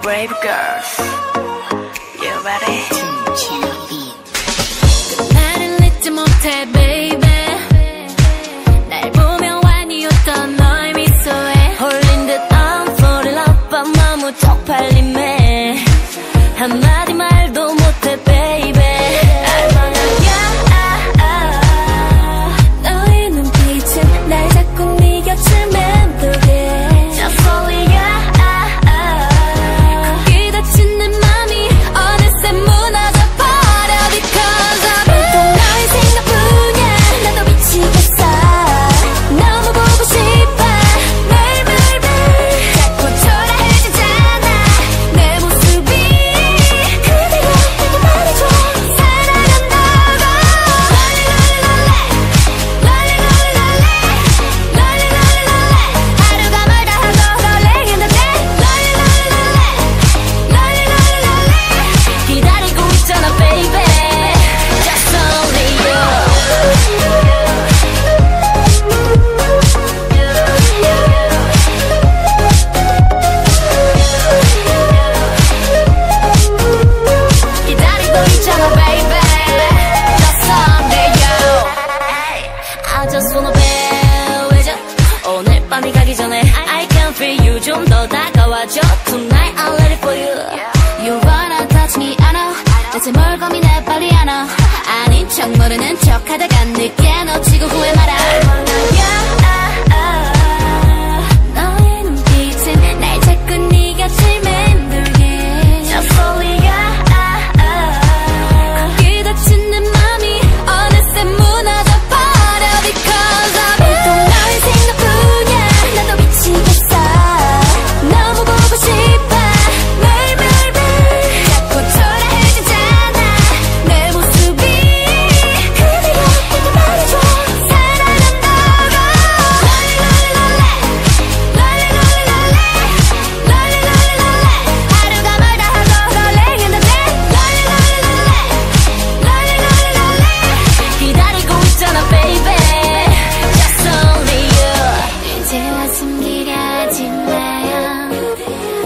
brave girls. You ready? 나를 잊지 못해, baby. 날 보며 완이었던 너의 미소에 홀린 듯 I'm fall in love, but 너무 쪽팔림에 한마디 말도 못해, baby. 너의 눈빛은 날 자꾸 네 곁을 맴돌게. Just only you. 거기 닫힌 내 맘이 어느새 무너져 버려. Because of you. 너의 생각뿐이야. 나도 미치겠어. 너무 보고 싶어. 매일매일매일 자꾸 초라해지잖아 내 모습이. 그대가 내게 말해줘 사랑한다고. 하루가 멀다 하고 rolling in the day. 기다리고 있잖아, baby. Just only you. 기다리고 있잖아, baby. Just only you. I just wanna be with you. 오늘 밤이 가기 전에 I can feel you. 좀 더 다가와줘. Tonight I'm ready for you. You wanna touch me, I know. 대체 뭘 고민해, 빨리 안 와. 아닌 척 모르는 척 하다가 늦게 놓치고 후회 마라. 너의 눈빛은 날 자꾸 네 곁을 맴돌게. Just only you. 거기 닫힌 내 맘이 어느새 무너져 버려. Because of you. 너의 생각뿐이야. 나도 미치겠어. 너무 보고 싶어. 매일매일매일 자꾸 초라해지잖아 내 모습이. 그대가 내게 말해줘 사랑한다고. 하루가 멀다 하고 rolling in the day. 기다리고 있잖아, baby. Just only you. 이제와 숨기려 하지 마요.